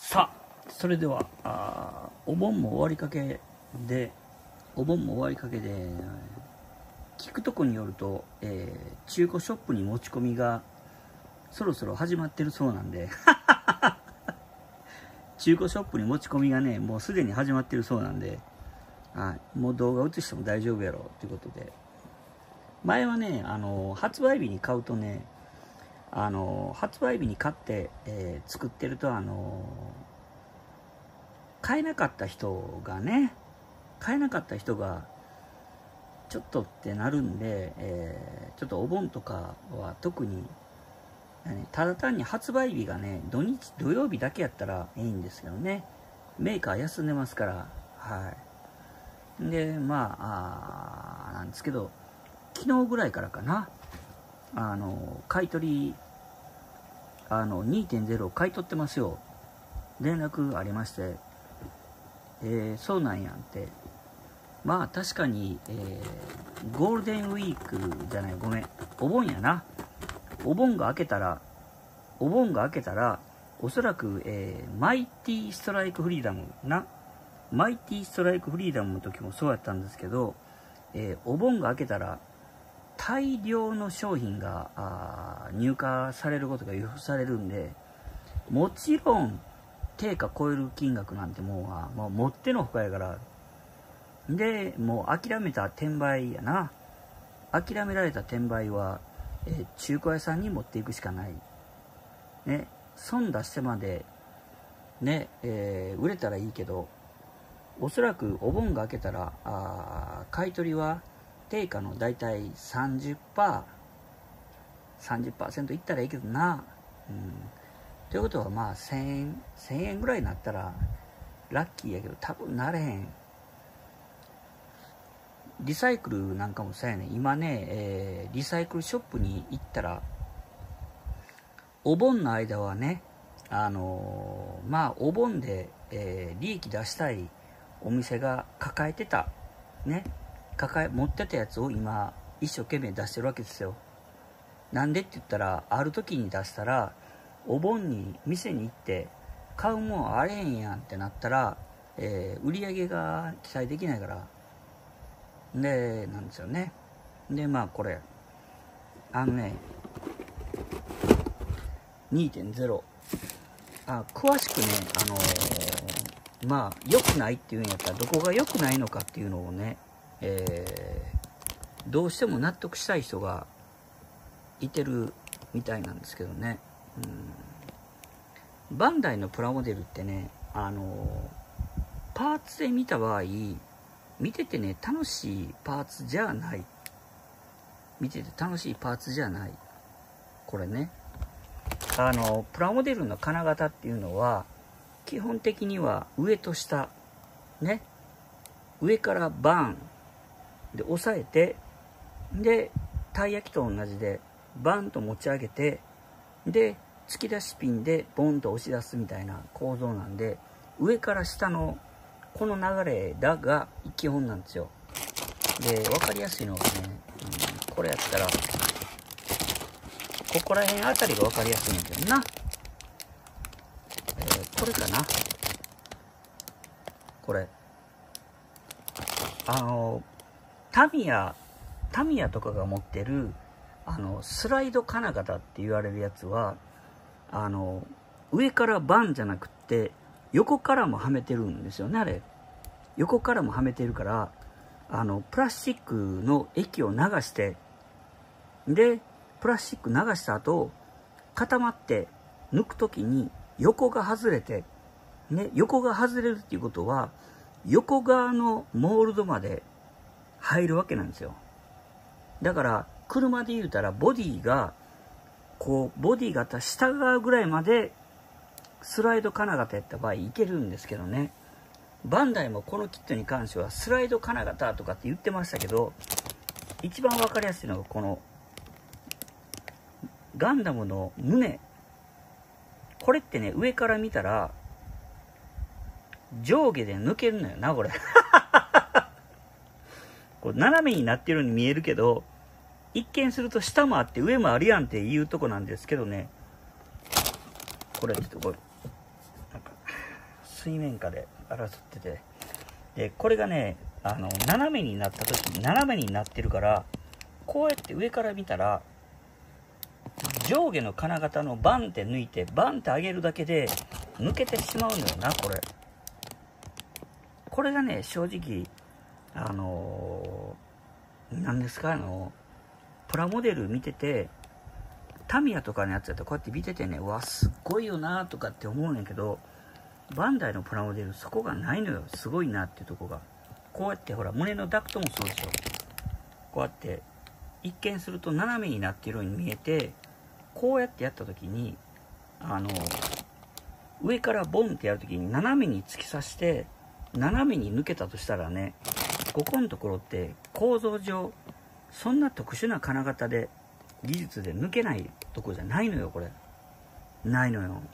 さあ、それではお盆も終わりかけで、聞くとこによると、中古ショップに持ち込みがそろそろ始まってるそうなんで中古ショップに持ち込みがね、もうすでに始まってるそうなんで、もう動画映しても大丈夫やろということで、前はね、発売日に買うとね、発売日に買って、作ってると買えなかった人がちょっとってなるんで、ちょっとお盆とかは特にただ単に発売日がね土曜日だけやったらいいんですけどね、メーカー休んでますから。でなんですけど、昨日ぐらいからかな、買い取り2.0 買い取ってますよ、連絡ありまして、そうなんやんって。確かに、ゴールデンウィークじゃない、ごめん、お盆やな。お盆が明けたらおそらく、マイティストライクフリーダムの時もそうやったんですけど、お盆が明けたら大量の商品が入荷されることが予想されるんで、もちろん定価超える金額なんてもうもってのほかやから、でもう諦めた転売やな。諦められた転売は、中古屋さんに持っていくしかないね。損出してまでね、売れたらいいけど、おそらくお盆が明けたら買い取りは定価のだいたい 30% いったらいいけどな。ということは1000円ぐらいになったらラッキーやけど、多分なれへん。リサイクルなんかもそうやね。今ね、リサイクルショップに行ったら、お盆の間はね、お盆で、利益出したいお店が抱えてたね、持ってたやつを今一生懸命出してるわけですよ。なんでって言ったら、ある時に出したら、お盆に店に行って買うもんあれへんやんってなったら、売り上げが期待できないからでなんですよね。でこれ2.0 詳しくね、良くないっていうんやったらどこが良くないのかっていうのをね、どうしても納得したい人がいてるみたいなんですけどね。バンダイのプラモデルってね、パーツで見た場合、見ててね楽しいパーツじゃない。これね、プラモデルの金型っていうのは基本的には上と下ね、上からバーンで押さえて、でたい焼きと同じでバーンと持ち上げて、で突き出しピンでボンと押し出すみたいな構造なんで、上から下のこの流れが基本なんですよ。で分かりやすいのがね、これやったらここら辺あたりが分かりやすいんだけどな。これかな、これタミヤとかが持ってるスライド金型って言われるやつは上からバンじゃなくって横からもはめてるんですよね。あれ横からもはめてるから、プラスチックの液を流して、でプラスチック流した後固まって抜く時に横が外れてね、横が外れるっていうことは横側のモールドまで入るわけなんですよ。だから車で言うたらボディが下側ぐらいまでスライド金型やった場合いけるんですけどね。バンダイもこのキットに関してはスライド金型とかって言ってましたけど、一番分かりやすいのがこのガンダムの胸。これってね、上から見たら上下で抜けるのよな、これこう斜めになってるように見えるけど、一見すると下もあって上もあるやんっていうとこなんですけどね。これちょっとこれなんか水面下で争ってて、でこれがね斜めになった時に斜めになってるから、こうやって上から見たら上下の金型のバンって抜いてバンって上げるだけで抜けてしまうのよな。これがね正直何ですか、プラモデル見てて、タミヤとかのやつやったらこうやって見ててね、うわすっごいよなとかって思うねんけど、バンダイのプラモデルそこがないのよ。すごいなっていうとこが、こうやってほら胸のダクトもそうでしょ。こうやって一見すると斜めになっているように見えて、こうやってやった時に上からボンってやる時に斜めに突き刺して斜めに抜けたとしたらね、ここのところって構造上そんな特殊な金型で技術で抜けないとこじゃないのよ。これないのよ。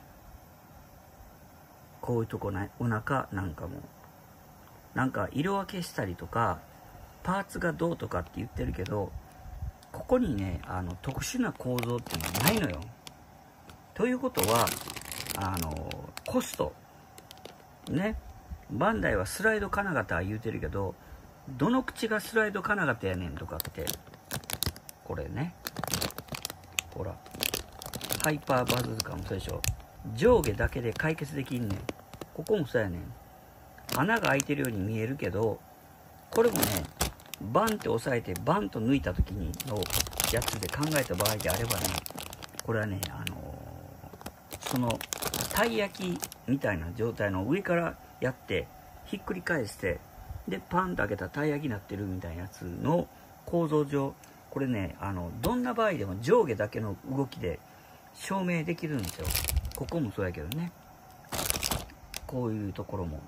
こういうとこない。お腹なんかもなんか色分けしたりとかパーツがどうとかって言ってるけど、ここにね特殊な構造っていうのはないのよ。ということはコストね、バンダイはスライド金型は言うてるけど、どの口がスライド金型やねんとかって、これね、ほらハイパーバズーカもそうでしょ。上下だけで解決できんねん。ここもそうやねん。穴が開いてるように見えるけど、これもねバンって押さえてバンと抜いた時にのやつで考えた場合であればね、これはねそのたい焼きみたいな状態の上からやってひっくり返してでパンと開けたらたい焼きになってるみたいなやつの構造上、これねどんな場合でも上下だけの動きで証明できるんですよ。ここもそうやけどね、こういうところも、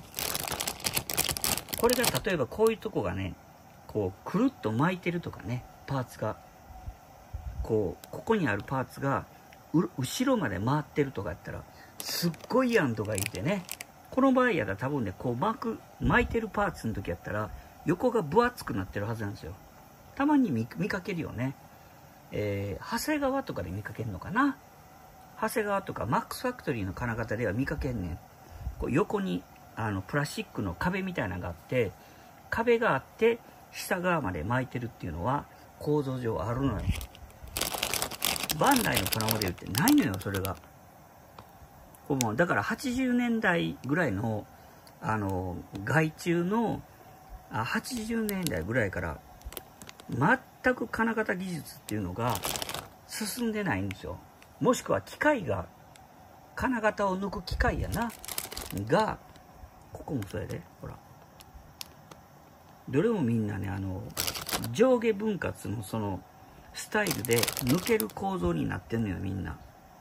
これが例えばこういうとこがねこうくるっと巻いてるとかね、パーツがここにあるパーツが後ろまで回ってるとかやったらすっごいやんとか言ってね、この場合やったら多分ねこう巻いてるパーツの時やったら横が分厚くなってるはずなんですよ。たまに見かけるよね。長谷川とかで見かけるのかな。長谷川とかマックスファクトリーの金型では見かけんねん。こう横にプラスチックの壁みたいなのがあって、壁があって下側まで巻いてるっていうのは構造上あるのよ。バンダイのプラモデルってないのよ、それが。だから80年代ぐらいの外注の80年代ぐらいから全く金型技術っていうのが進んでないんですよ。もしくは機械が金型を抜く機械やなが、ここもそうやで、ほらどれもみんなね上下分割のそのスタイルで抜ける構造になってんのよ、みんな。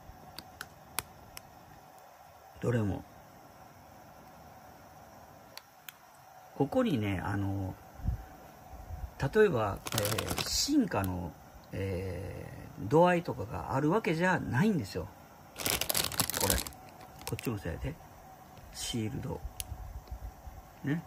どれもここにね例えば、進化の、度合いとかがあるわけじゃないんですよ。こっちもそうやで、シールドね。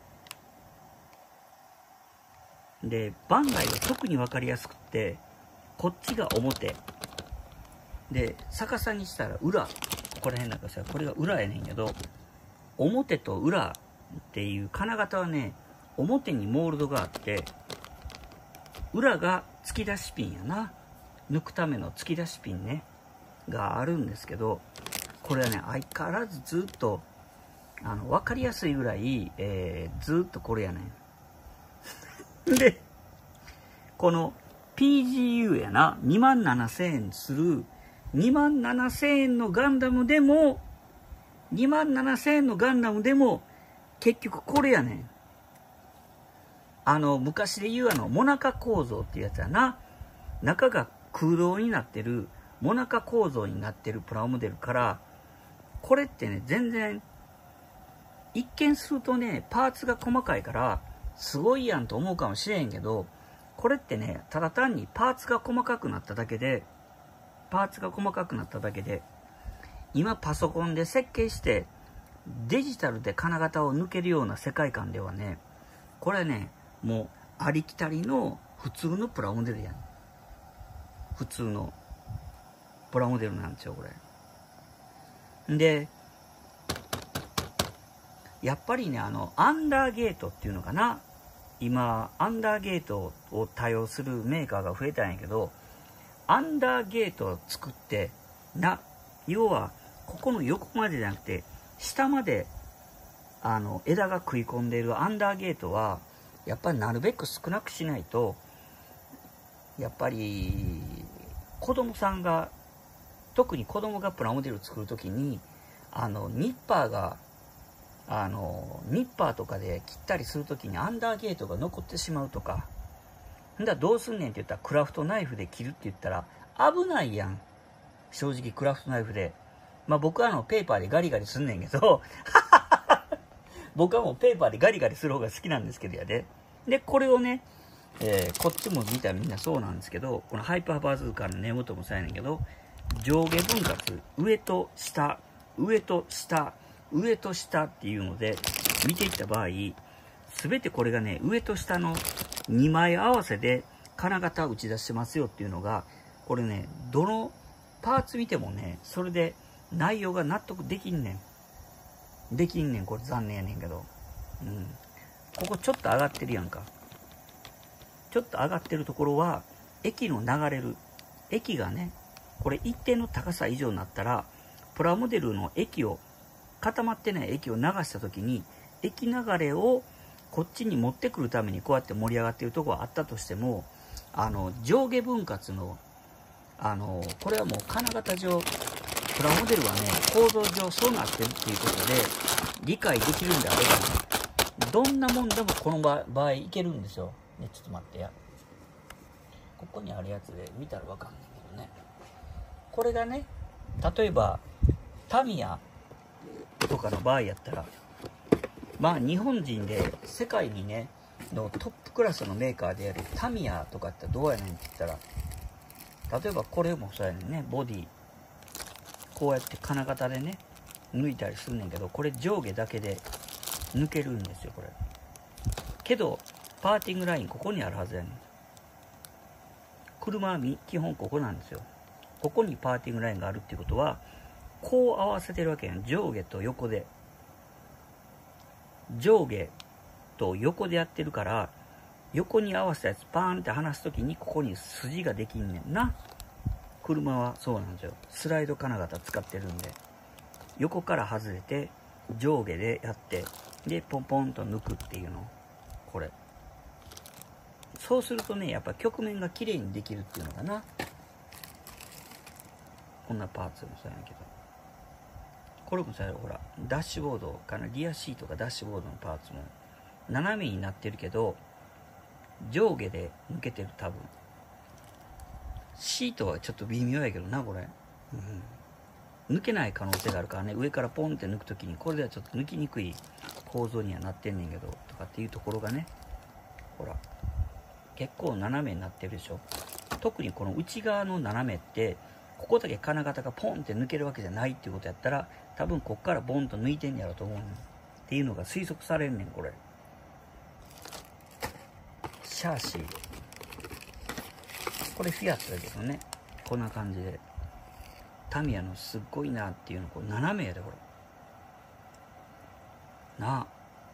でバンダイは特に分かりやすくって、こっちが表で逆さにしたら裏、ここら辺なんかさ、これが裏やねんけど、表と裏っていう金型はね表にモールドがあって裏が突き出しピンやな、抜くための突き出しピンねがあるんですけど、これはね相変わらずずっと分かりやすいぐらい、ずっとこれやねんでこの PGU やな、27000円する27000円のガンダムでも27000円のガンダムでも結局これやねん。昔で言うモナカ構造っていうやつやな。中が空洞になってるモナカ構造になってるプラモデルから、これってね全然一見するとねパーツが細かいからすごいやんと思うかもしれへんけど、これってねただ単にパーツが細かくなっただけで今パソコンで設計してデジタルで金型を抜けるような世界観ではね、これねもうありきたりの普通のプラモデルやん。普通のプラモデルなんですよこれで。 やっぱりね、アンダーゲートっていうのかな。今、アンダーゲートを多用するメーカーが増えたんやけど、アンダーゲートを作って、要は、ここの横までじゃなくて、下まで、枝が食い込んでいるアンダーゲートは、やっぱりなるべく少なくしないと、やっぱり、子供さんが、特に子供がプラモデルを作るときに、ニッパーとかで切ったりするときにアンダーゲートが残ってしまうとか、どうすんねんって言ったらクラフトナイフで切るって言ったら危ないやん。正直クラフトナイフで。まあ僕はペーパーでガリガリすんねんけど、僕はもうペーパーでガリガリする方が好きなんですけどやで。で、これをね、こっちも見たらみんなそうなんですけど、このハイパーバズーカの根元もそうやねんけど、上下分割、上と下、上と下、上と下っていうので見ていった場合、すべてこれがね、上と下の2枚合わせで金型を打ち出してますよっていうのが、これね、どのパーツ見てもね、それで内容が納得できんねん。できんねん、これ残念やねんけど。ここちょっと上がってるやんか。ちょっと上がってるところは、液の流れる。液がね、これ一定の高さ以上になったら、プラモデルの液を、固まってない液を流したときに、液流れをこっちに持ってくるためにこうやって盛り上がっているところがあったとしても、上下分割の、これはもう金型上、プラモデルはね、構造上そうなってるっていうことで、理解できるんであればね、どんなもんでもこの場合いけるんですよ。ね、ちょっと待ってや。ここにあるやつで見たらわかんないけどね。これがね、例えば、タミヤとかの場合やったら、まあ日本人で世界にね、のトップクラスのメーカーであるタミヤとかってどうやねんって言ったら、例えばこれもそうやねんね、ボディ。こうやって金型でね、抜いたりするねんけど、これ上下だけで抜けるんですよ、これ。けど、パーティングラインここにあるはずやねん。車は基本ここなんですよ。ここにパーティングラインがあるっていうことは、こう合わせてるわけやん。上下と横で。上下と横でやってるから、横に合わせたやつパーンって離すときにここに筋ができんねんな。車はそうなんですよ。スライド金型使ってるんで。横から外れて、上下でやって、で、ポンポンと抜くっていうの。これ。そうするとね、やっぱ曲面が綺麗にできるっていうのかな。こんなパーツもそうやけど。これもさ、ほら、ダッシュボードかな、リアシートかダッシュボードのパーツも斜めになってるけど、上下で抜けてる、多分。シートはちょっと微妙やけどな、これ。抜けない可能性があるからね、上からポンって抜くときに、これではちょっと抜きにくい構造にはなってんねんけど、とかっていうところがね、ほら、結構斜めになってるでしょ。特にこの内側の斜めって、ここだけ金型がポンって抜けるわけじゃないっていうことやったら、多分こっからボンと抜いてんやろと思うねん。っていうのが推測されんねん、これ。シャーシー。これフィアットだけどね。こんな感じで。タミヤのすっごいなっていうの、これ斜めやで、これ。なあ。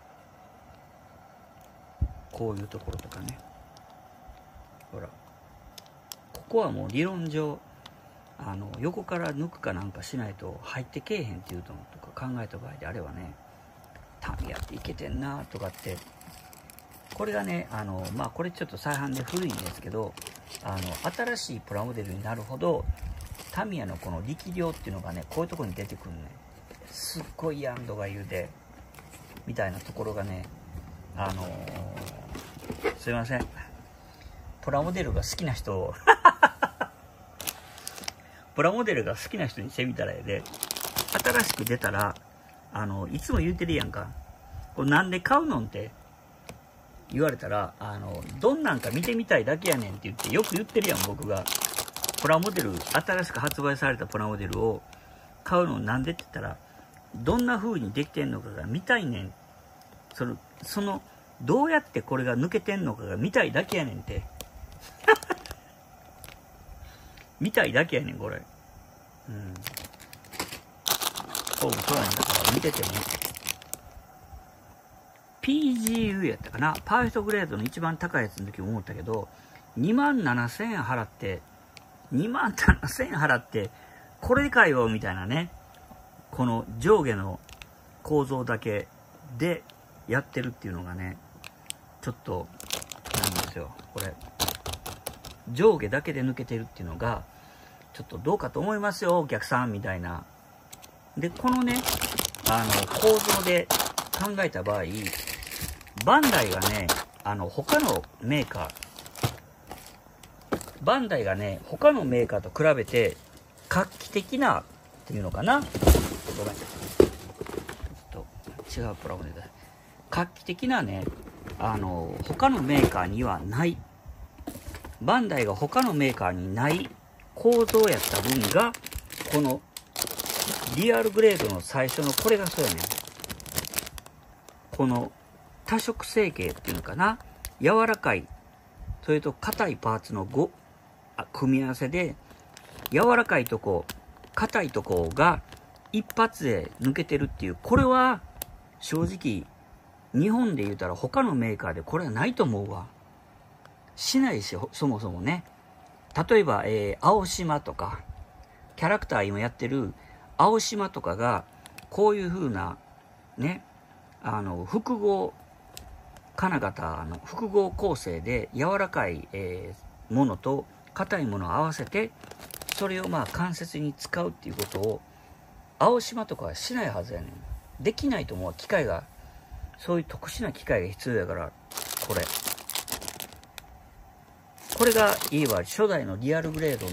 こういうところとかね。ほら。ここはもう理論上、横から抜くかなんかしないと入ってけえへんっていうのとか考えた場合であればね、タミヤっていけてんなとかって、これがね、まあこれちょっと再販で古いんですけど、新しいプラモデルになるほど、タミヤのこの力量っていうのがね、こういうところに出てくるね。すっごいやんとか言うて、みたいなところがね、すいません。プラモデルが好きな人を、プラモデルが好きな人にしてみたらやで、新しく出たら、いつも言うてるやんか。これなんで買うのんって言われたら、どんなんか見てみたいだけやねんって言ってよく言ってるやん、僕が。プラモデル、新しく発売されたプラモデルを買うのなんでって言ったら、どんな風にできてんのかが見たいねん。その、どうやってこれが抜けてんのかが見たいだけやねんって。見たいだけやねん、これ。そうやねんだから見てても。 PGU やったかな、パーフェクトグレードの一番高いやつの時も思ったけど、27,000円払って、27,000円払って、これかよ、みたいなね。この上下の構造だけでやってるっていうのがね、ちょっと、なんですよ。これ、上下だけで抜けてるっていうのが、ちょっとどうかと思いますよ、お客さん、みたいな。で、このね、構造で考えた場合、バンダイがね、他のメーカー、バンダイがね、他のメーカーと比べて、画期的な、っていうのかな。ごめん。違うプラモデルだ。画期的なね、他のメーカーにはない、バンダイが他のメーカーにない構造やった分が、このリアルグレードの最初のこれがそうやねん。この多色成形っていうのかな。柔らかい、それと硬いパーツの組み合わせで、柔らかいとこ、硬いとこが一発で抜けてるっていう、これは正直、日本で言うたら他のメーカーでこれはないと思うわ。しないし、そもそもね。例えば、青島とか、キャラクター今やってる青島とかが、こういう風な、ね、複合、金型の複合構成で柔らかい、ものと硬いものを合わせて、それをまあ関節に使うっていうことを、青島とかはしないはずやねん。できないと思う。機械が、そういう特殊な機械が必要やから、これがいわば初代のリアルグレー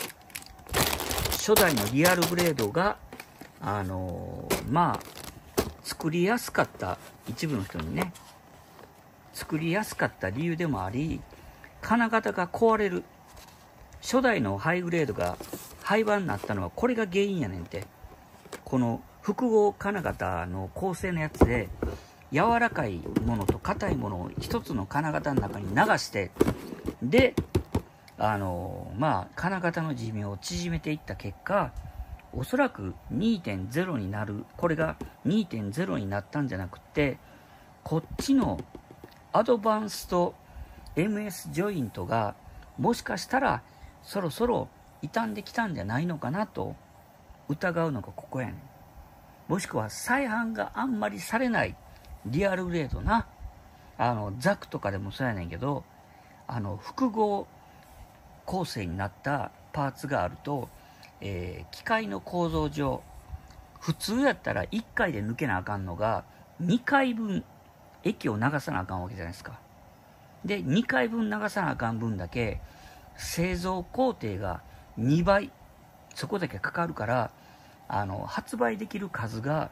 ドが、まあ、作りやすかった、一部の人にね、作りやすかった理由でもあり、金型が壊れる。初代のハイグレードが廃盤になったのはこれが原因やねんて。この複合金型の構成のやつで、柔らかいものと硬いものを一つの金型の中に流して、で、まあ、金型の寿命を縮めていった結果、おそらく 2.0 になる、これが 2.0 になったんじゃなくて、こっちのアドバンスト MS ジョイントが、もしかしたらそろそろ傷んできたんじゃないのかなと疑うのがここやねん。もしくは再販があんまりされないリアルグレードな、ザクとかでもそうやねんけど、複合構成になったパーツがあると、機械の構造上、普通やったら1回で抜けなあかんのが、2回分液を流さなあかんわけじゃないですか。で、2回分流さなあかん分だけ、製造工程が2倍、そこだけかかるから、発売できる数が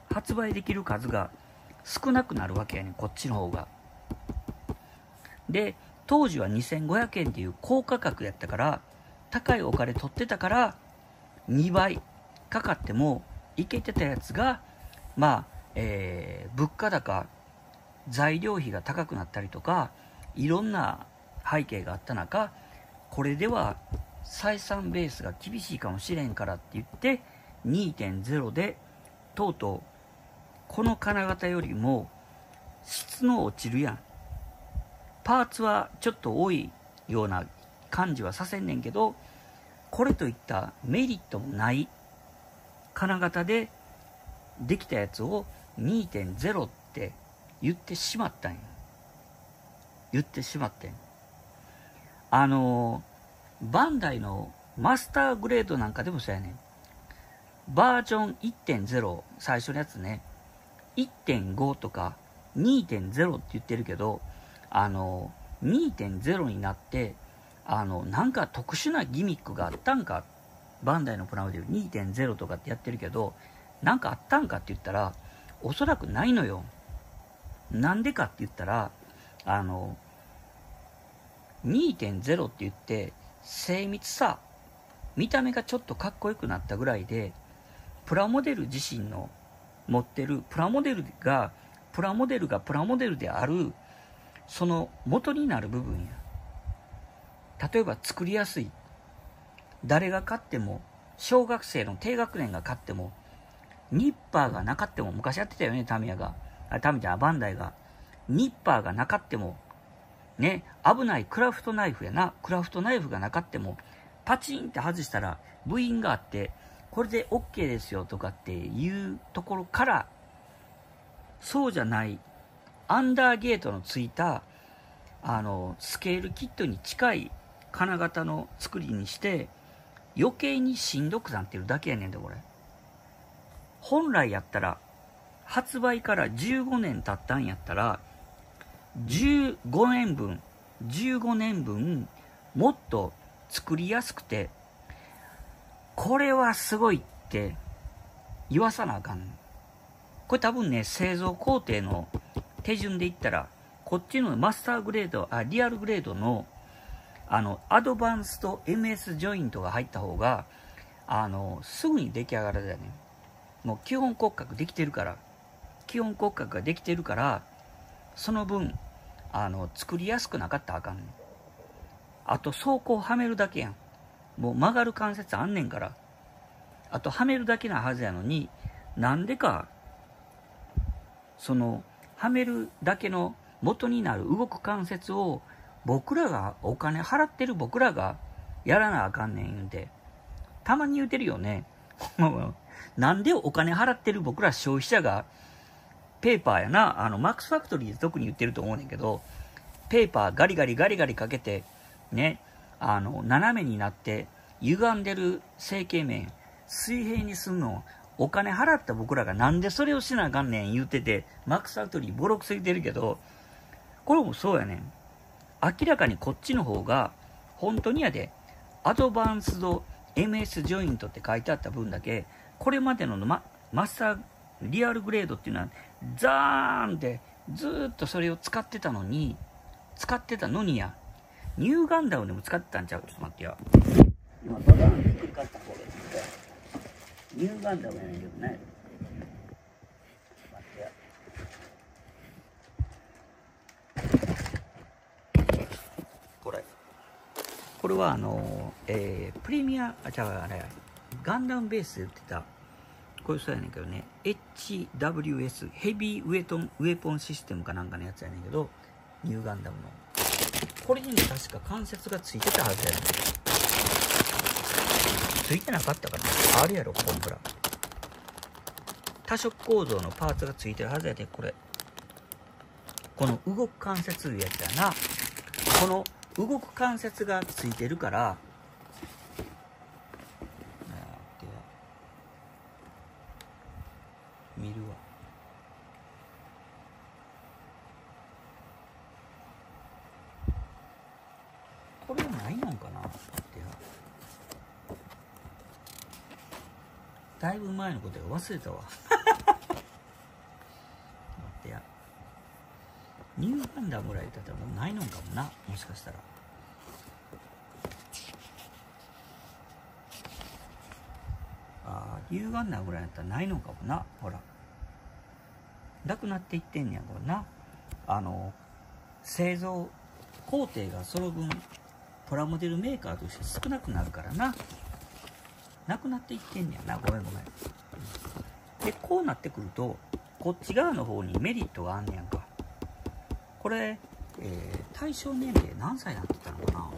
少なくなるわけやねん、こっちの方が。で、当時は2500円っていう高価格やったから、高いお金取ってたから、2倍かかってもいけてたやつが、まあ、物価高、材料費が高くなったりとか、いろんな背景があった中、これでは採算ベースが厳しいかもしれんからって言って、2.0 で、とうとう、この金型よりも質の落ちるやん。パーツはちょっと多いような感じはさせんねんけど、これといったメリットもない金型でできたやつを 2.0 って言ってしまったんや。バンダイのマスターグレードなんかでもそうやねん。バージョン 1.0 最初のやつね、1.5 とか 2.0 って言ってるけど、2.0 になって、なんか特殊なギミックがあったんか、バンダイのプラモデル 2.0 とかってやってるけど、なんかあったんかって言ったら、おそらくないのよ。なんでかって言ったら、2.0 って言って、精密さ、見た目がちょっとかっこよくなったぐらいで、プラモデル自身の持ってる、プラモデルがプラモデルである、その元になる部分や。例えば作りやすい。誰が買っても、小学生の低学年が買っても、ニッパーがなかっても、昔やってたよね、タミヤが。タミヤ、バンダイが。 ニッパーがなかっても、ね、危ないクラフトナイフやな。クラフトナイフがなかっても、パチンって外したら、部品があって、これで OK ですよとかっていうところから、そうじゃない、アンダーゲートのついた、スケールキットに近い金型の作りにして、余計にしんどくなってるだけやねんで、これ。本来やったら、発売から15年経ったんやったら、15年分、もっと作りやすくて、これはすごいって言わさなあかん。これ多分ね、製造工程の手順で言ったら、こっちのマスターグレード、リアルグレードの、アドバンスト MS ジョイントが入った方が、すぐに出来上がるだよね。もう基本骨格できてるから、基本骨格ができてるから、その分、作りやすくなかったらあかんねん。あと、装甲はめるだけやん。もう曲がる関節あんねんから。あと、はめるだけなはずやのに、なんでか、はめるだけの元になる動く関節を、僕らが、お金払ってる僕らが、やらなあかんねん言うて。たまに言うてるよね。なんでお金払ってる僕ら消費者が、ペーパーやな、マックスファクトリーで特に言ってると思うねんけど、ペーパーガリガリガリガリかけて、ね、斜めになって、歪んでる成形面、水平にすんの、お金払った僕らがなんでそれをしなあかんねん言うてて、マックスファクトリーボロクソ言ってるけど、これもそうやねん。明らかにこっちの方が、本当にやで、アドバンスド MS ジョイントって書いてあった分だけ、これまでのマスターリアルグレードっていうのは、ザーンってずーっとそれを使ってたのにや、ニューガンダムでも使ってたんちゃう？ちょっと待ってや。今、ババーンってひっくり返った方がいいんだ。ニューガンダムやねんけどね。待ってや。これはプレミア、あれ、ガンダムベースで言ってた、これそうやねんけどね、HWS、ヘビーウェポンシステムかなんかのやつやねんけど、ニューガンダムの。これにも確か関節がついてたはずやねん。ついてなかったかな？あるやろ、コンプラ。多色構造のパーツがついてるはずやで、これ。この動く関節いうやつやな。この動く関節がついてるから、見るわ。これないのかなってや。だいぶ前のことや忘れたわ。待ってや。ニューガンダムぐらいだったらもうないのかもな。もしかしたら。ニューガンダムぐらいだったらないのかもな。ほら。なくなっていってんねや、これな。製造工程がその分、プラモデルメーカーとして少なくなるからな。なくなっていってんねやな。ごめん。で、こうなってくると、こっち側の方にメリットがあんねやんか。これ、対象年齢何歳になってたのかな？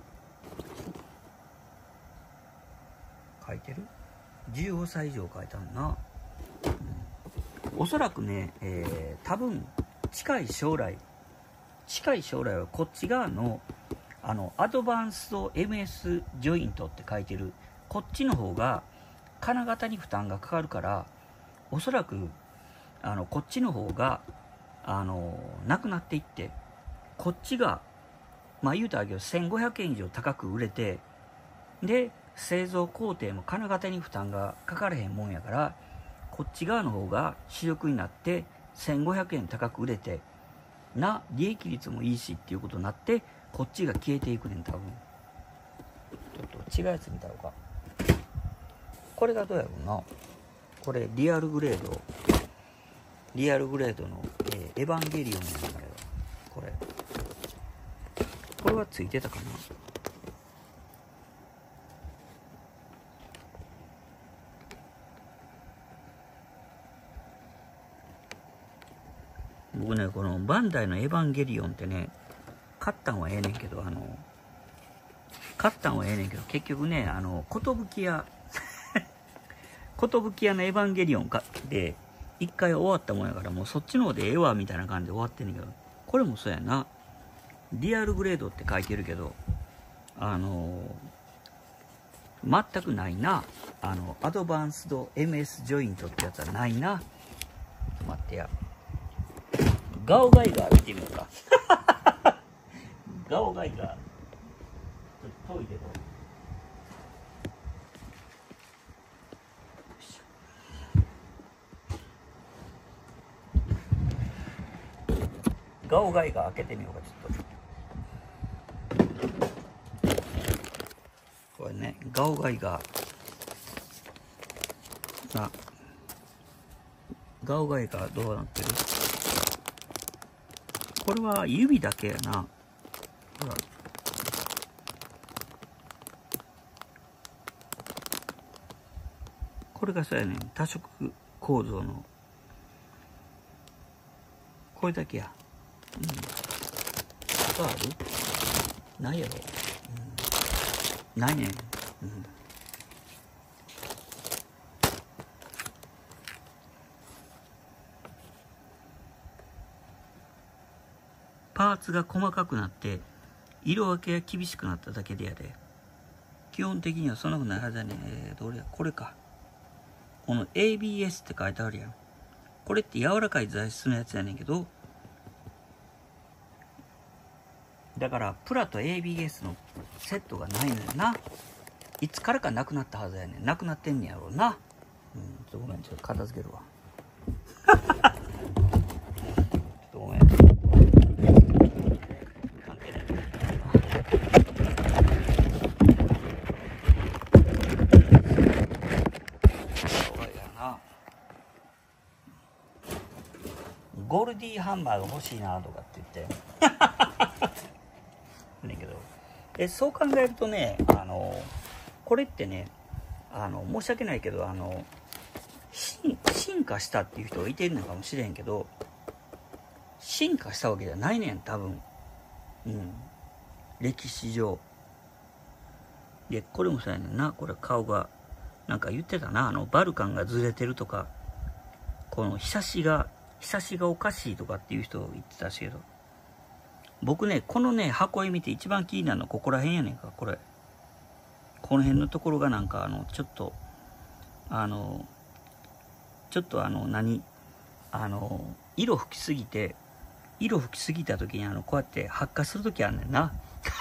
書いてる？ 15 歳以上書いてあるな。おそらくね、多分近い将来はこっち側のアドバンスト MS ジョイントって書いてるこっちの方が金型に負担がかかるから、おそらくこっちの方がなくなっていって、こっちが言うたらけど1500円以上高く売れて、で製造工程も金型に負担がかからへんもんやから、こっち側の方が主力になって1500円高く売れてな、利益率もいいしっていうことになって、こっちが消えていくねん。多分ちょっと違うやつ見たのか。これがどうやろうな。これリアルグレードの、エヴァンゲリオンなんだけど、これはついてたかな。 僕ね、このバンダイのエヴァンゲリオンってね、買ったんはええねんけど、結局ね、寿屋、寿屋のエヴァンゲリオンで、一回終わったもんやから、もうそっちの方でええわ、みたいな感じで終わってんねんけど、これもそうやな。リアルグレードって書いてるけど、全くないな。アドバンスド MS ジョイントってやつはないな。ちょっと待ってや。ガオガイガー見てみようか。ガオガイガー。ちょっと遠いけど。ガオガイガー開けてみようか、ちょっと。これね、ガオガイガー。ガオガイガーどうなってる？これは指だけやな。ほら。これがそうやねん。多色構造の。これだけや。うん。ある？ないやろ。うん、ないねん。うん。パーツが細かくなって色分けが厳しくなっただけでやで。基本的にはそんなことないはずだね。どれや、これか。この ABS って書いてあるやん。これって柔らかい材質のやつやねんけど、だからプラと ABS のセットがないのよな。いつからかなくなったはずやねん。なくなってんねやろうな。うん、ごめん、ちょっと片付けるわ。ちょっとごめん。関係ない。ゴルディハンバーグ欲しいなとかって言ってねんけど、そう考えるとね、これってね、申し訳ないけど、進化したっていう人がいてるのかもしれんけど、進化したわけじゃないねん、多分。歴史上。で、これもそうやねんな。これ顔が、なんか言ってたな。バルカンがずれてるとか、このひさしがおかしいとかっていう人言ってたしけど、僕ね、このね、箱絵見て一番気になるのはここら辺やねんか、これ。この辺のところがなんか、ちょっと色吹きすぎた時にこうやって発火する時あんねんな。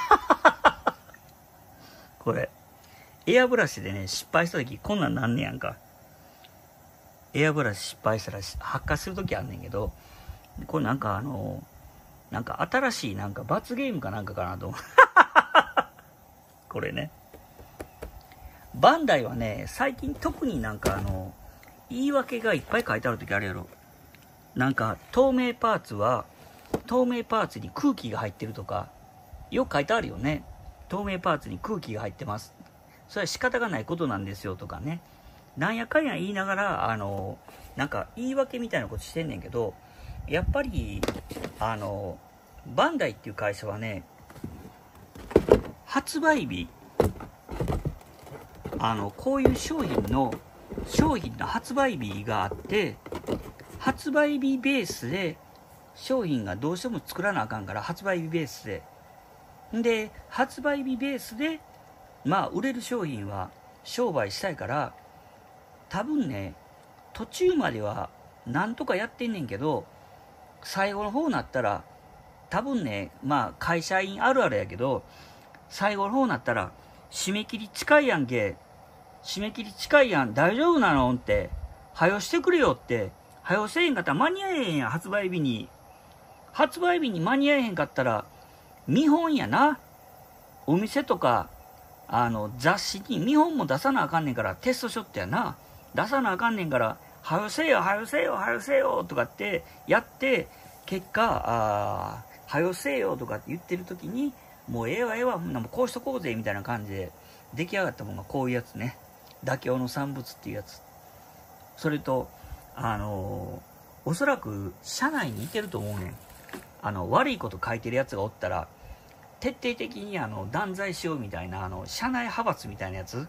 これ。エアブラシでね、失敗した時こんなんなんねやんか。エアブラシ失敗したら発火する時あんねんけど、これなんかなんか新しいなんか罰ゲームかなんかかなと思う。これね。バンダイはね、最近特になんか言い訳がいっぱい書いてある時あるやろ。なんか透明パーツに空気が入ってるとか、よく書いてあるよね。透明パーツに空気が入ってます。それは仕方がないことなんですよとかね。なんやかんや言いながら、なんか言い訳みたいなことしてんねんけど、やっぱり、バンダイっていう会社はね、発売日、こういう商品の発売日があって、発売日ベースで商品がどうしても作らなあかんから、発売日ベースで。で、発売日ベースで、まあ、売れる商品は商売したいから、多分ね、途中まではなんとかやってんねんけど、最後の方になったら、多分ね、まあ、会社員あるあるやけど、最後の方になったら、締め切り近いやん、大丈夫なのって、早よしてくれよって、早よせえへんかったら間に合えへんやん、発売日に間に合えへんかったら、見本やな。お店とか、雑誌に見本も出さなあかんねんから、テストショットやな。出さなあかんねんから、早よせえよとかってやって、結果、早よせえよとかって言ってる時に、もうええわ、もうこうしとこうぜ、みたいな感じで、出来上がったものがこういうやつね。妥協の産物っていうやつ。それと、 おそらく社内にいてると思うねん。悪いこと書いてるやつがおったら、徹底的に断罪しようみたいな、社内派閥みたいなやつ。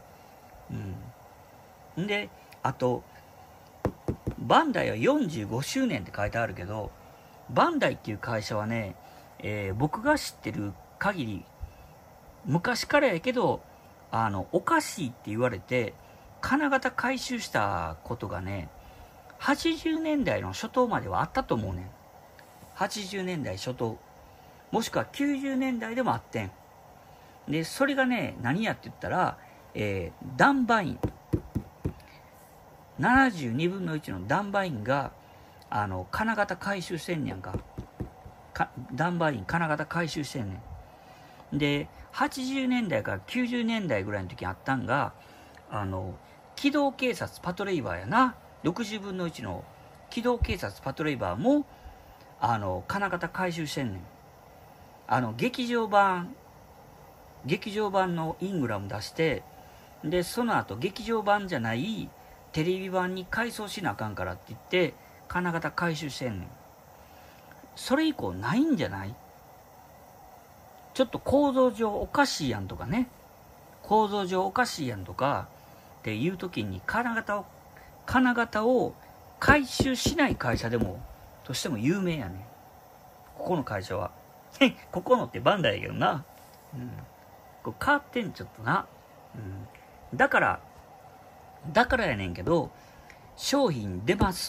うん。んで、あと、バンダイは45周年って書いてあるけど、バンダイっていう会社はね、僕が知ってる限り、昔からやけど、おかしいって言われて、金型回収したことがね、80年代の初頭まではあったと思うねん。80年代初頭。もしくは90年代でもあってん。で、それがね、何やって言ったら、ダンバイン。72分の1のダンバインが、金型回収してんねやんか。ダンバイン、金型回収してんねん。で、80年代から90年代ぐらいの時にあったんが、機動警察パトレイバーやな。60分の1の機動警察パトレイバーも、金型回収してんねん。劇場版のイングラム出して、で、その後劇場版じゃないテレビ版に改装しなあかんからって言って、金型回収してんねん。それ以降ないんじゃない？ちょっと構造上おかしいやんとかね。構造上おかしいやんとかっていう時に金型を回収しない会社でも、としても有名やねん。ここの会社は。ここのってバンダイやけどな。こう変わってんちょっとな。だからやねんけど、商品出ます。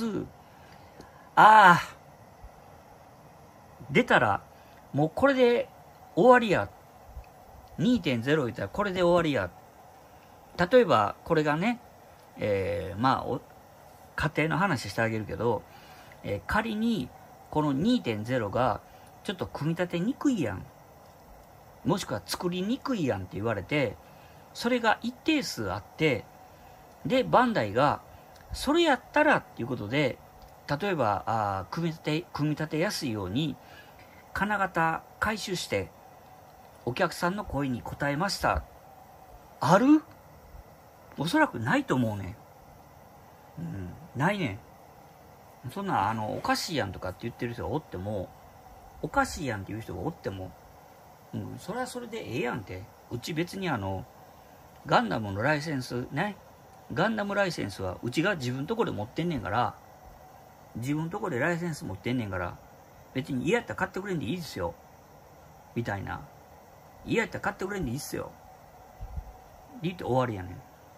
出たら、もうこれで終わりや。2.0 言ったらこれで終わりや。例えば、これがね、家庭の話してあげるけど、仮に、この 2.0 が、ちょっと組み立てにくいやん。もしくは作りにくいやんって言われて、それが一定数あって、で、バンダイが、それやったらっていうことで、例えば、組み立てやすいように、金型回収して、お客さんの声に応えました。ある？おそらくないと思うね。ないね。そんな、おかしいやんとかって言ってる人がおっても、おかしいやんっていう人がおっても、それはそれでええやんって。うち別にガンダムのライセンスね。ガンダムライセンスはうちが自分とこで持ってんねんから、自分とこでライセンス持ってんねんから、別に嫌やったら買ってくれんでいいですよ。みたいな。嫌やったら買ってくれんでいいっすよ。言って終わりやねん。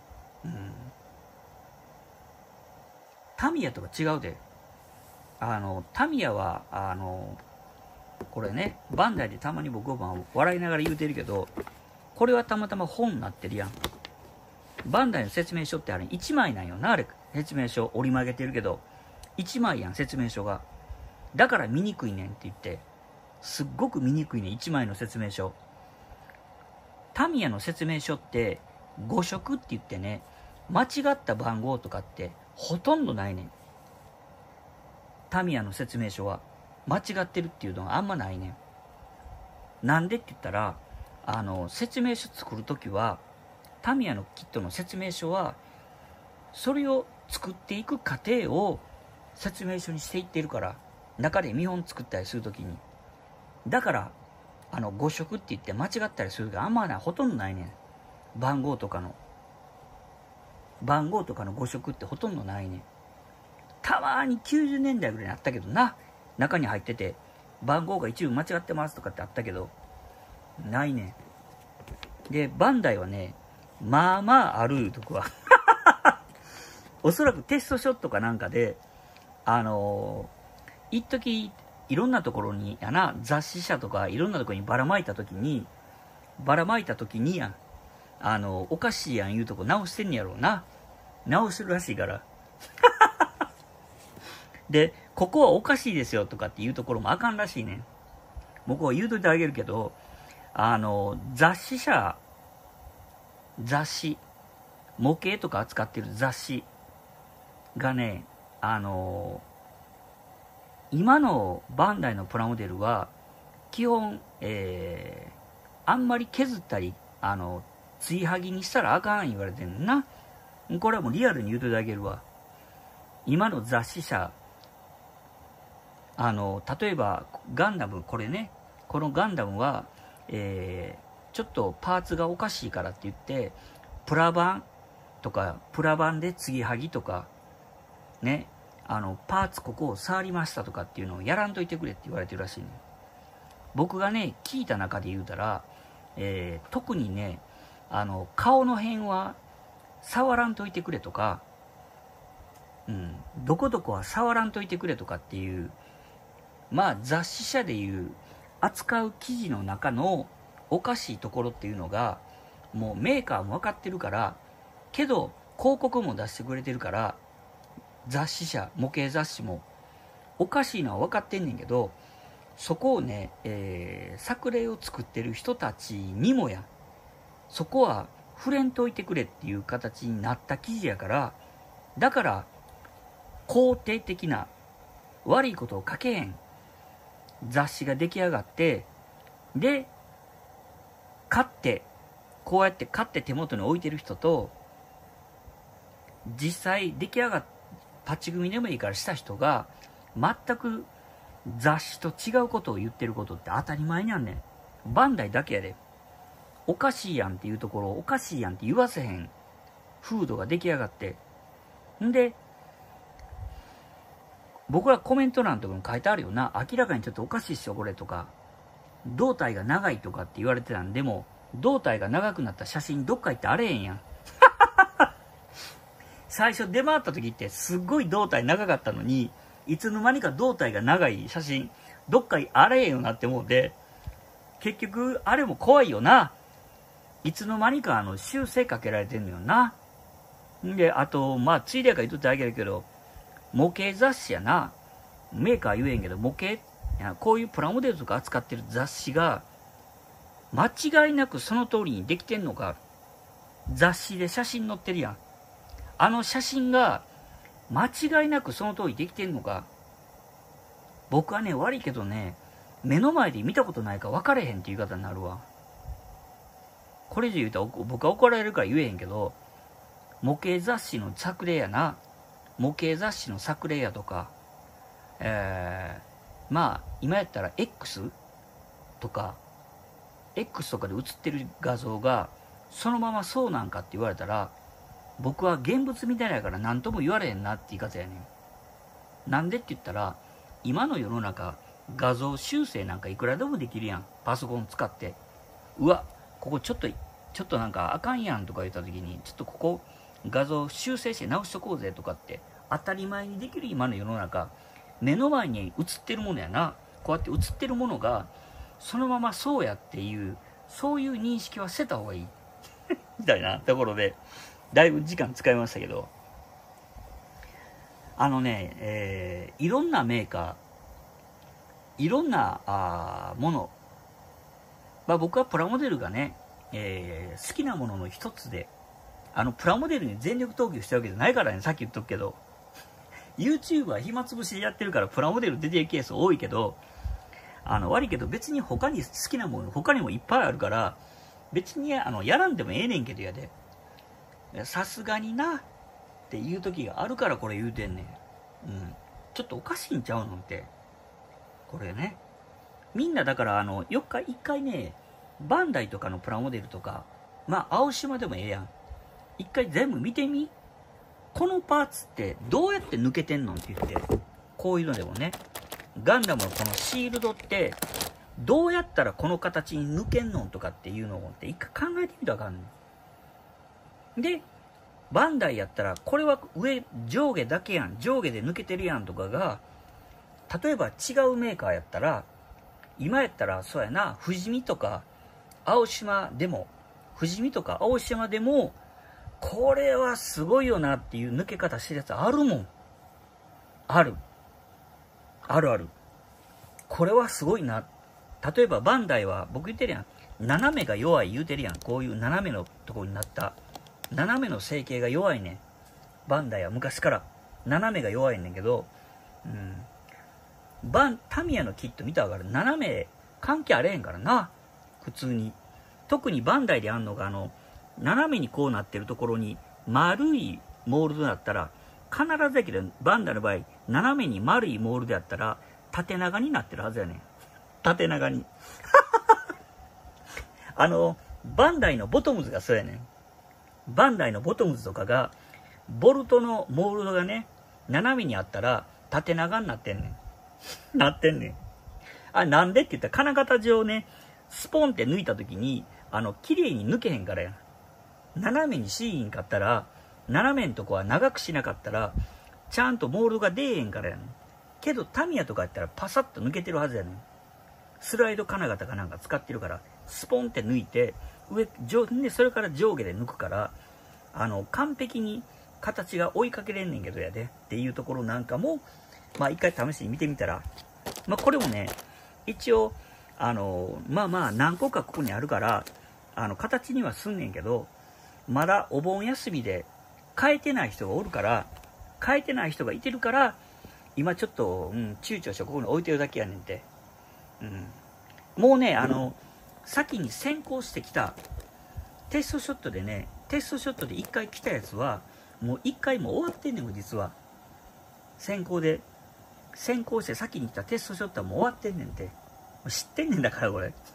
タミヤとか違うで。タミヤは、これね、バンダイでたまに僕は笑いながら言うてるけど、これはたまたま本になってるやん。バンダイの説明書ってあれ1枚なんよな、あれ。説明書折り曲げてるけど、1枚やん、説明書が。だから見にくいねんって言って、すっごく見にくいねん、1枚の説明書。タミヤの説明書って、誤色って言ってね、間違った番号とかってほとんどないねん。タミヤの説明書は間違ってるっていうのがあんまないねん。なんでって言ったら、説明書作るときは、タミヤのキットの説明書は、それを作っていく過程を説明書にしていってるから、中で見本作ったりするときに。だから、誤色って言って間違ったりするがあんまない、ほとんどないねん。番号とかの誤色ってほとんどないねん。たまーに90年代ぐらいにあったけどな。中に入ってて、番号が一部間違ってますとかってあったけど、ないねん。で、バンダイはね、まあまああるとこは。おそらくテストショットかなんかで、一時いろんなところにやな、雑誌社とかいろんなところにばらまいた時にやん、おかしいやん言うとこ直してんねやろうな。直してるらしいから。で、ここはおかしいですよとかっていうところもあかんらしいねん。僕は言うといてあげるけど、雑誌、模型とか扱ってる雑誌がね、今のバンダイのプラモデルは、基本、あんまり削ったり、継ぎはぎにしたらあかん言われてんな。これはもうリアルに言うといてあげるわ。今の雑誌社例えばガンダム、これね、このガンダムは、ちょっとパーツがおかしいからって言って、プラ版とか、プラ版で継ぎはぎとか、ね、パーツここを触りましたとかっていうのをやらんといてくれって言われてるらしいね。僕がね、聞いた中で言うたら、特にね、顔の辺は触らんといてくれとか、どこどこは触らんといてくれとかっていう、まあ雑誌社でいう扱う記事の中のおかしいところっていうのが、もうメーカーも分かってるから、けど広告も出してくれてるから、雑誌社、模型雑誌もおかしいのは分かってんねんけど、そこをね、作例を作ってる人たちにもや、そこは触れんといてくれっていう形になった記事やから、だから肯定的な悪いことを書けへん雑誌が出来上がって、で買って、こうやって買って手元に置いてる人と、実際出来上がっパッチ組でもいいからした人が全く雑誌と違うことを言ってることって当たり前にあんねん。バンダイだけやで。おかしいやんっていうところをおかしいやんって言わせへん風土が出来上がって、んで僕らコメント欄とかに書いてあるよな。明らかにちょっとおかしいっしょこれとか、胴体が長いとかって言われてたんで、も胴体が長くなった写真どっか行ってあれへんやん。最初出回った時ってすっごい胴体長かったのに、いつの間にか胴体が長い写真どっかにあれへんよなって思うんで、結局あれも怖いよな。いつの間にか修正かけられてんのよな。んで、あとまあついでやから言っとってあげるけど、模型雑誌やな、メーカー言えんけど模型や、こういうプラモデルとか扱ってる雑誌が間違いなくその通りにできてんのか。雑誌で写真載ってるやん。写真が間違いなくその通りできてんのか。僕はね、悪いけどね、目の前で見たことないから分かれへんっていう言い方になるわ。これ以上言うたら僕は怒られるから言えへんけど、模型雑誌の作例やな、模型雑誌の作例やとか、まあ今やったら X とかで写ってる画像がそのままそうなんかって言われたら、僕は現物みたいやから何とも言われへんなって言い方やねん。なんでって言ったら、今の世の中画像修正なんかいくらでもできるやん。パソコン使って、うわここちょっとなんかあかんやんとか言った時に、ちょっとここ画像修正して直しとこうぜとかって当たり前にできる今の世の中、目の前に映ってるものやな。こうやって映ってるものがそのままそうやっていう、そういう認識は捨てた方がいいみたいなところで、だいぶ時間使いましたけど、いろんなメーカー、いろんなもの、まあ、僕はプラモデルがね、好きなものの一つで、プラモデルに全力投球したわけじゃないからね、さっき言っとくけど、YouTube は暇つぶしでやってるからプラモデル出てるケース多いけど、悪いけど別に他に好きなもの他にもいっぱいあるから、別にやらんでもええねんけどやで、さすがになっていう時があるからこれ言うてんねん。ちょっとおかしいんちゃうのって。これね。みんなだから一回ね、バンダイとかのプラモデルとか、まあ青島でもええやん。一回全部見てみ。このパーツってどうやって抜けてんのって言って、こういうのでもね、ガンダムのこのシールドってどうやったらこの形に抜けんのとかっていうのって一回考えてみたらあかんねん。で、バンダイやったらこれは上下だけやん、上下で抜けてるやんとかが、例えば違うメーカーやったら、今やったらそうやな、富士見とか青島でもこれはすごいよなっていう抜け方してるやつあるもん。ある。これはすごいな。例えばバンダイは僕言ってるやん。斜めが弱い言うてるやん。こういう斜めのところになった。斜めの成形が弱いねん。バンダイは昔から斜めが弱いねんけど、タミヤのキット見たら分かる。斜め関係あれへんからな。普通に。特にバンダイであんのが斜めにこうなってるところに丸いモールドだったら、必ずだけどバンダイの場合斜めに丸いモールドやったら縦長になってるはずやねん。縦長に。バンダイのボトムズがそうやねん。バンダイのボトムズとかが、ボルトのモールドがね、斜めにあったら、縦長になってんねん。なってんねん。あれなんでって言ったら、金型上ね、スポンって抜いた時に、綺麗に抜けへんからや。斜めにしいんかったら、斜めんとこは長くしなかったら、ちゃんとモールドが出えへんからやねん。けど、タミヤとかやったらパサッと抜けてるはずやねん。スライド金型かなんか使ってるから、スポンって抜いて、で、それから上下で抜くから、完璧に形が追いかけれんねんけどやで、っていうところなんかも、まあ一回試してみてみたら、まあこれもね、一応、まあまあ何個かここにあるから、形にはすんねんけど、まだお盆休みで変えてない人がおるから、変えてない人がいてるから、今ちょっと、躊躇してここに置いてるだけやねんて。もうね、先に先行してきた、テストショットでね、テストショットで1回来たやつは、もう1回も終わってんねん、実は。先行して先に来たテストショットはもう終わってんねんて。知ってんねんだから、これ。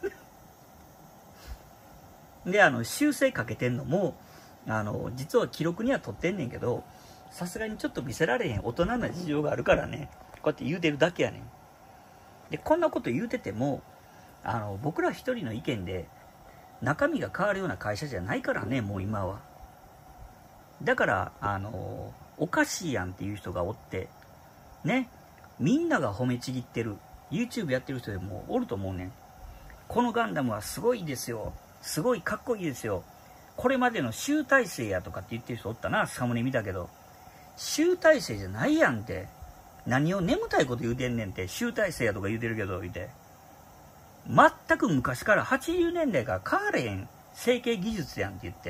で、修正かけてんのも、実は記録には取ってんねんけど、さすがにちょっと見せられへん大人な事情があるからね、こうやって言うてるだけやねん。で、こんなこと言うてても、僕ら一人の意見で、中身が変わるような会社じゃないからね、もう今は。だから、おかしいやんっていう人がおって、ね、みんなが褒めちぎってる、YouTube やってる人でもおると思うねん。このガンダムはすごいですよ。すごいかっこいいですよ。これまでの集大成やとかって言ってる人おったな、サムネ見たけど。集大成じゃないやんって。何を眠たいこと言うてんねんって、集大成やとか言うてるけど、言うて。全く昔から80年代から変われへん成形技術やんって言って。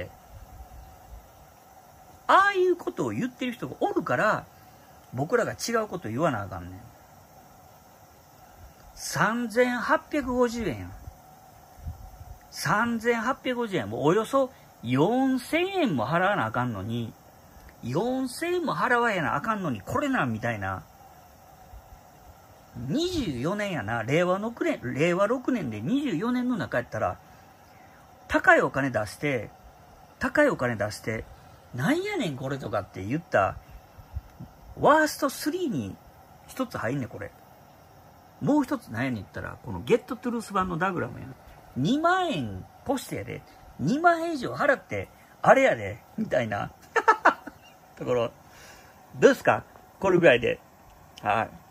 ああいうことを言ってる人がおるから、僕らが違うこと言わなあかんねん。3850円やん。3850円。もうおよそ4000円も払わなあかんのに、4000円も払わなあかんのに、これなんみたいな。24年やな。令和6年で24年の中やったら、高いお金出して、なんやねんこれとかって言った、ワースト3に一つ入んねん、これ。もう一つ何やねん言ったら、このゲットトゥルース版のダグラムやな。2万円ポしてやで。2万円以上払って、あれやで。みたいな。ところ。どうですかこれぐらいで。はい。